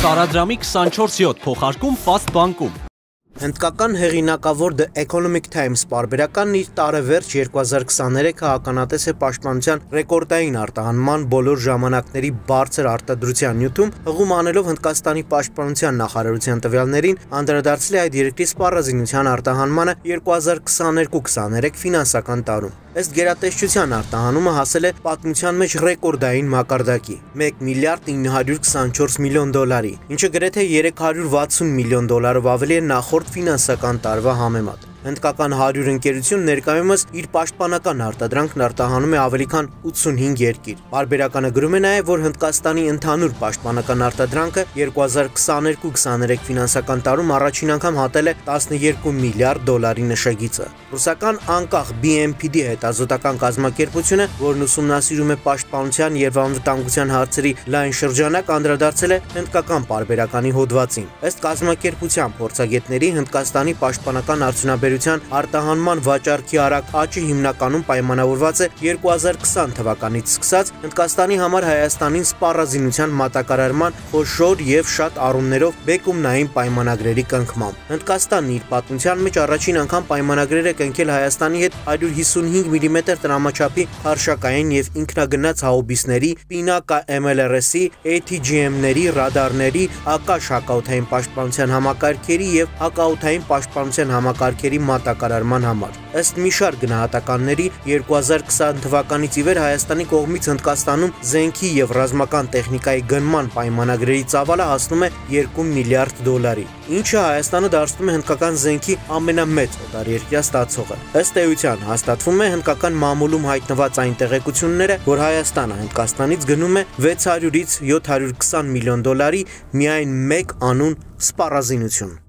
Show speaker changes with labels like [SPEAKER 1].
[SPEAKER 1] Տարադրամի 24/7 փոխարկում Fast բանկում։
[SPEAKER 2] Հնդկական հեղինակավոր The Economic Times պարբերականն իր տարեվերջ 2023 հականատես է պաշտպանության ռեկորդային արտահանման բոլոր ժամանակների բարձր արտադրության նյութում, հղում անելով Հնդկաստանի պաշտպանության նախարարության տվյալներին, անդրադարձել է այդ երկրի սպառազինության արտահանմանը 2022-23 ֆինանսական տարում։ Ըստ գերատեսչության արտահանումը հասել է պատմության մեջ ռեկորդային մակարդակի՝ $1 միլիարդ 924 միլիոն դոլարի, ինչը գրեթե 360 միլիոն դոլարով ավելի է նախորդ ֆինանսական տարվա համեմատ։ Հնդկական 100 ընկերություն ներկայումս իր պաշտպանական արտադրանքն արտահանում է ավելի քան 85 երկիր։ Պարբերականը գրում է նաև, որ Հնդկաստանի ընդհանուր պաշտպանական արտադրանքը 2022-23 ֆինանսական տարում առաջին անգամ հատել է 12 միլիարդ դոլարի նշագիծը։ Ռուսական անկախ BMPD հետազոտական կազմակերպությունը, որն ուսումնասիրում է պաշտպանության և անվտանգության հարցերի լայն շրջանակ, անդրադարձել է հնդկական պարբերականի հոդվածին։ Ըստ կազմակերպության փորձագետների, Հնդկաստանի պաշտպանական արդյունաբերության արտահանման վաճառքի արագ աճը հիմնականում պայմանավորված է 2020 թվականից սկսած Հնդկաստանի համար Հայաստանին սպառազինության մատակարարման խոշոր և շատ առումներով բեկումնային պայմանագրերի կնքմամբ։ Հնդկաստանն իր պատմության մեջ առաջին անգամ պայմանագրեր է կնքել Հայաստանի հետ 155 մմ տրամաչափի քարշակային և ինքնագնաց հաուբիսների, Պինակա MLRS-ի, ATGM-ների, ռադարների, ակաշ հակաօդային պաշտպանության համակարգերի և հակաօդային պաշտպանության համակարգերի մատակարարման համար։ Ըստ մի շարք գնահատականների, 2020 թվականից ի վեր Հայաստանի կողմից Հնդկաստանում զենքի և ռազմական տեխնիկայի գնման պայմանագրերի ծավալը հասնում է 2 միլիարդ դոլարի, ինչը Հայաստանը դարձնում է հնդկական զենքի ամենամեծ օտարերկրյա ստացողը։ Ըստ էության հաստատվում է հնդկական մամուլում հայտնված այն տեղեկությունները, որ Հայաստանը Հնդկաստանից գնում է 600-ից 720 միլիոն դոլարի միայն մեկ անուն սպառազինություն։